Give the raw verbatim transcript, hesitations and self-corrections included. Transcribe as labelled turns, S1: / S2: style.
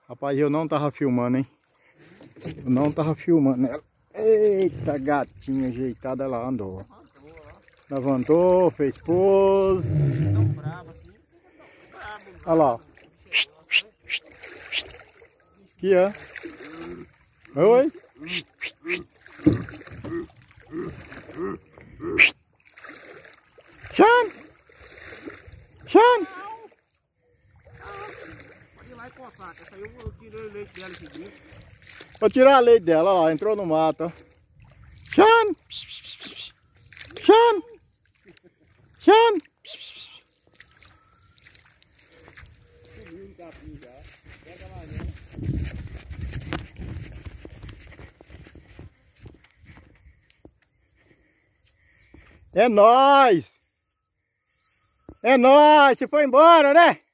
S1: Rapaz, eu não tava filmando, hein? Eu não tava filmando ela. Eita, gatinha ajeitada, ela andou. Levantou, fez pose.
S2: Tão brava assim.
S1: Olha lá. Aqui, ó. Oi. Xan! Xan!
S2: Pode ir lá e coçar, que essa aí eu tirei o leite dela esse dia.
S1: Vou tirar a leite dela, ó. Entrou no mato, ó. Xan! Xan! Xan!
S2: Sumiu um capim já. Pega lá, né?
S1: É nóis! É nóis! Você foi embora, né?